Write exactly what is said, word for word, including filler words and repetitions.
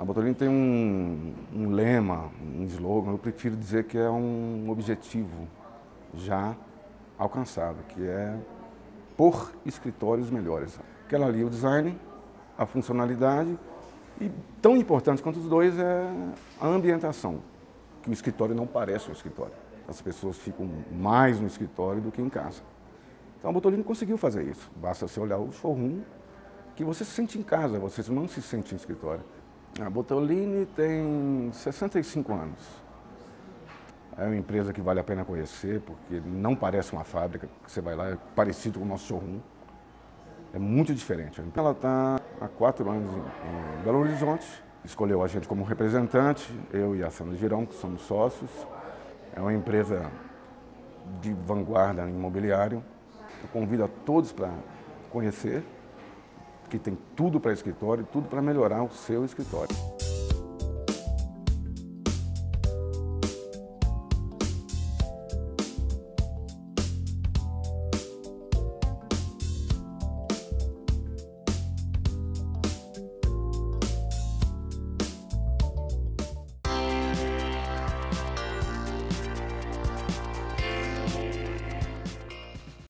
Bottolini tem um, um lema, um slogan, eu prefiro dizer que é um objetivo já alcançado, que é por escritórios melhores. Aquela ali, o design, a funcionalidade e tão importante quanto os dois é a ambientação, que o escritório não parece um escritório. As pessoas ficam mais no escritório do que em casa. Então a Bottolini conseguiu fazer isso. Basta você olhar o showroom que você se sente em casa, você não se sente em escritório. A Bottolini tem sessenta e cinco anos. É uma empresa que vale a pena conhecer, porque não parece uma fábrica. Você vai lá, é parecido com o nosso showroom. É muito diferente. Ela está há quatro anos em Belo Horizonte. Escolheu a gente como representante, eu e a Sandra Girão, que somos sócios. É uma empresa de vanguarda imobiliário. Eu convido a todos para conhecer, que tem tudo para escritório, tudo para melhorar o seu escritório.